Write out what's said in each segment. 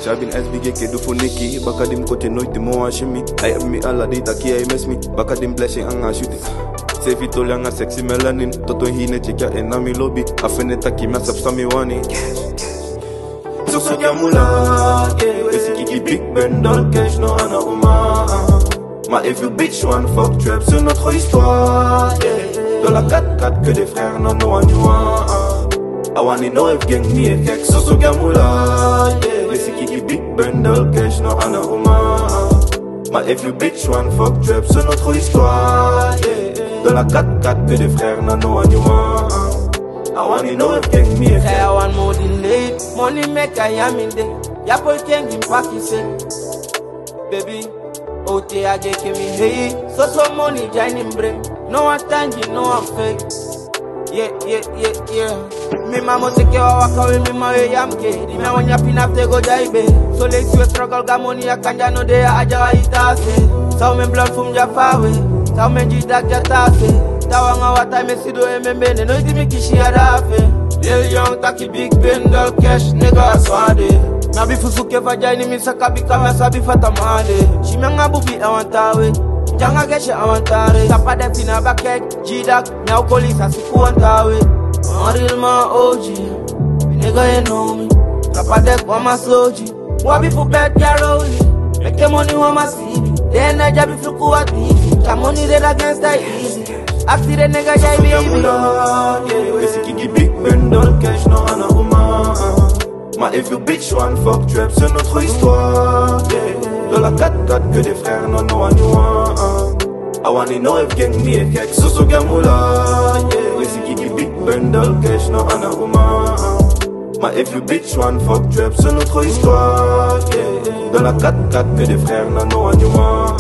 Sabin SBG ke doe voor Nikki. Bakadim kote nooit de moa shimmy. Hij heb me alla die taki hij mes me. Bakadim blessing anga shoot it. Save it all anga sexy melanin. Toto hine check ya en ami lobby. Afene taki mas up sami wani. So ya Mula, yeah. Wesi kiki big bundle cash no ana uma. Maar if you bitch one fuck trap, c'est notre histoire, yeah. Dans la 4-4 que des frères non no one you want. I wanna know if gang me a kek. So ya Mula, yeah. Wesi kiki big bundle cash no ana uma. Maar if you bitch one fuck trap, c'est notre histoire, yeah. Dans la 4-4 que des frères non no one you want. I wanna know if gang me a kek. I want more delay, money make I am in there. Ya boy gang in Pakistan, baby. Ote I get me hey, so money joining brain. No one thank no one fake. Yeah. Me mama take care of waka with me my yam ke. Di me when ya pin after go jaibe. So let's you struggle ga money ya kanja no de aja itase. Sao me blood from Jafawe. Sao me jidak jatase. Tawanga wata me sido emembene no iti me kishi adafe. Lil young taki big bundle cash nigga swade. Nabi fusuke vajani misaka bikama sabi fatamade. Shimanga bubi awantawe. Janga geshe awantare. Tapa defina bakek jidak. Now police asiku antawe. Real my OG. Nigga you know me. Tapa dek wama soji. Wabi for bed garoli. Make the money wama see. Then I jabi fluku at me. Money red against that easy. Accident nigga jai baby. Yeah, wesi kiki big bundle cash no ana uma. Mais if you bitch one fuck trap, c'est notre histoire, yeah. Dans la 4-4 que des frères non no one you want. I wanna know if gang me a kek. So ya Mula, yeah. Wesi kiki big bundle cash no ana uma. Mais if you bitch one fuck trap, c'est notre histoire, yeah. Dans la 4-4 que des frères non no one you want.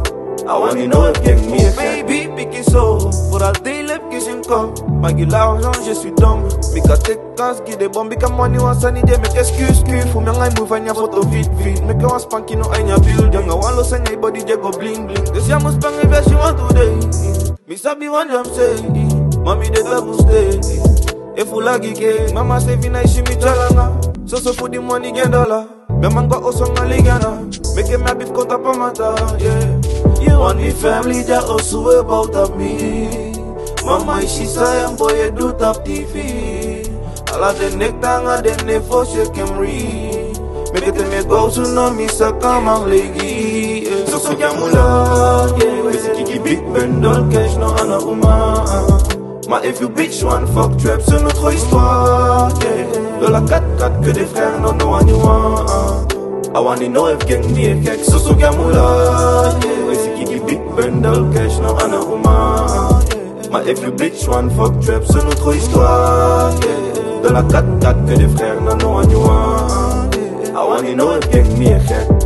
I wanna know if gang me a kek. Baby, pique so, pour all day left kitchen come. Malgré l'argent, je suis dumb. Mika tek casse, qui des bombes, comme money one sunny day, make excuse. Faut me ngai move on ya photo vite. Make one spanky no in ya build. Young one lo send body je go bling bling. This ya must bang if she want today. Me sabi one jam say, mommy the double stay. If you like it, mama say vina she me chalanga. So for the money get dollar. Me man go also ngaligana. Make him happy konta pamata, yeah. You want me family that also about of me. Mama she say I'm boy do top TV. All of the neck tanga the never she can read. Make it me go to know me sa come on legi. So ya Mula, yeah. Wesi kiki big bundle cash no ana uma. Mais if you bitch one fuck trap, c'est notre histoire, yeah. Dans la 4-4 que des frères non no one you want. I wanna know if gang me a kek. So ya Mula, yeah. Wesi kiki big bundle cash no ana uma. Mais if you bitch one fuck trap, c'est notre histoire, yeah. Dans la 4-4 que des frères non no one you want. I wanna know if gang me a kek.